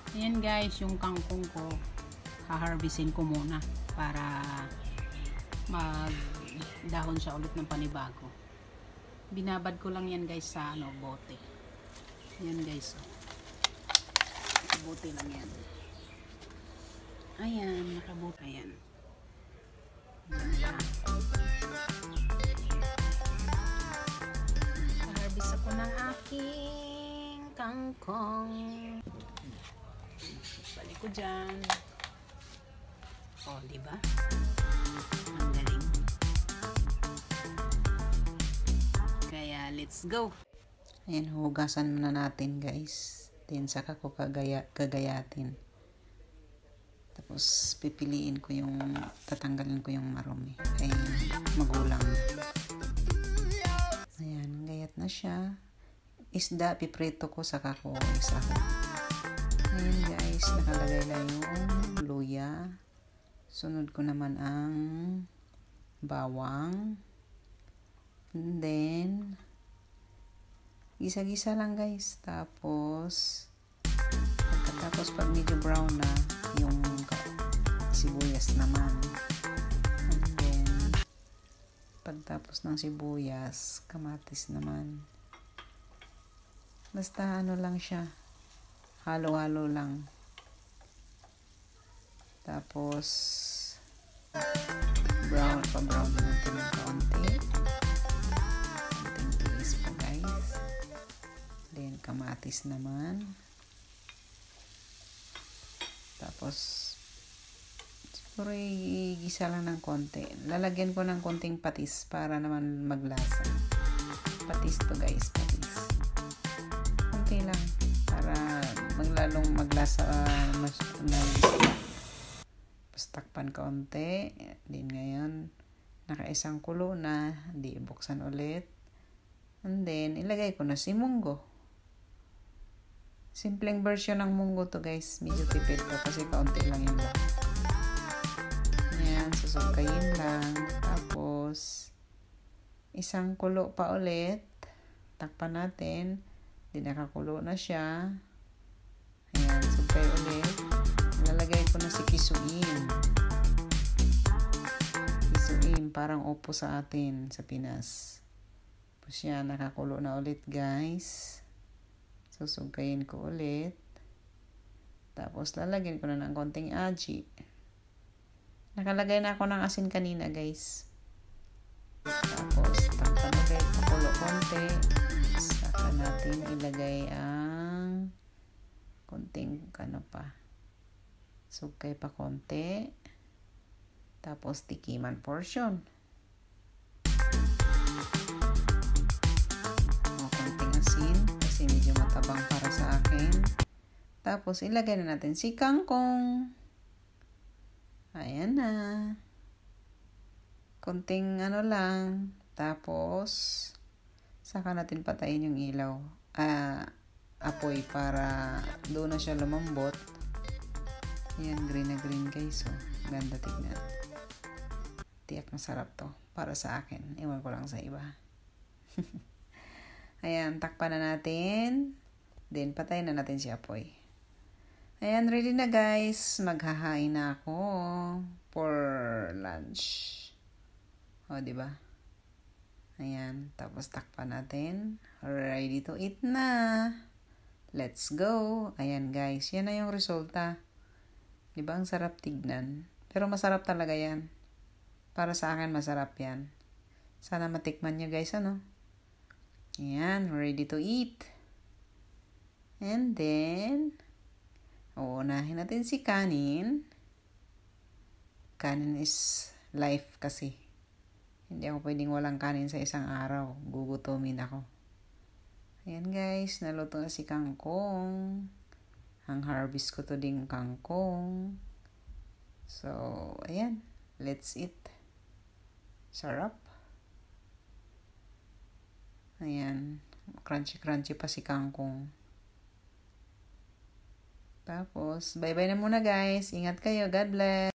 Ayan guys, yung kangkong ko, haharbisin ko muna para magdahon siya ulit ng panibago. Binabad ko lang yan guys sa bote. Yan guys, bote lang yan. Ayan, nakabote. Ayan. Harbis ako ng aking kangkong. Balik ko dyan. O, diba? Ang galing. Kaya, let's go. Ayan, hugasan muna natin guys. Then, saka ko kagayatin. Tapos, pipiliin ko tatanggalin ko yung marumi. Ay, magulang. Ayan, gayat na siya. Isda, piprito ko, saka ko isa. Ayan guys, nakalagay lang yung luya. Sunod ko naman ang bawang. And then, gisa-gisa lang guys. Tapos, pag medyo brown na, yung sibuyas naman. And then, pagtapos ng sibuyas, kamatis naman. Basta ano lang siya. Halo-halo lang. Tapos, brown natin ng kaunti. Konting tiis pa guys. Then, kamatis naman. Tapos, siguro igisa lang ng konti. Lalagyan ko ng konting patis para naman maglasa. Patis to guys, patis. Konti lang para maglalong maglasa tapos takpan kaunti. Din ngayon, nakaisang kulo na. Di buksan ulit. And then, ilagay ko na si munggo. Simpleng version ng munggo to guys. Medyo tipid to kasi kaunti lang yun lang. Ayan, susukayin lang. Tapos, isang kulo pa ulit. Takpan natin. Di nakakulo na siya. Ayan, sukay ulit. Lalagay ko na si kisuin. Kisuin, parang upo sa atin sa Pinas. Tapos yan, nakakulo na ulit guys. Susugayin ko ulit. Tapos lalagyan ko na ng konting aji. Nakalagay na ako ng asin kanina guys. Tapos takpan ulit, pakulo konti. Saka natin ilagay ang konting sukay pa konti. Tapos tikiman portion. Konting asin kasi medyo matabang para sa akin. Tapos ilagay na natin si kangkong. Ayan na. Konting lang. Tapos saka natin patayin yung ilaw. Apoy para doon na siya lumambot. Ayan, green na green guys. So, ganda tignan. Tiyak masarap to. Para sa akin. Iwan ko lang sa iba. Ayan, takpan na natin. Then, patayin na natin si apoy. Ayan, ready na guys. Maghahain na ako for lunch. O, diba? Ayan, tapos takpan natin. Ready to eat na. Let's go. Ayan guys, yan na yung resulta. Diba ang sarap tignan? Pero masarap talaga yan. Para sa akin, masarap yan. Sana matikman nyo guys, Ayan, ready to eat. And then, uunahin natin si kanin. Kanin is life kasi. Hindi ako pwedeng walang kanin sa isang araw. Gugutumin ako. Ayan guys, naluto na si kangkong. Ang harvest ko to ding kangkong. So, ayan. Let's eat. Sarap. Ayan. Crunchy-crunchy pa si kangkong. Tapos, bye-bye na muna guys. Ingat kayo. God bless.